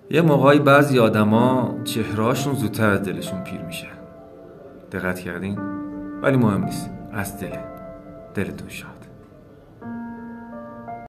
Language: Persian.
یه موقعی بعضی آدما چهرهاشون زودتر از دلشون پیر میشه. دقت کردین؟ ولی مهم نیست، از دلتون شاد.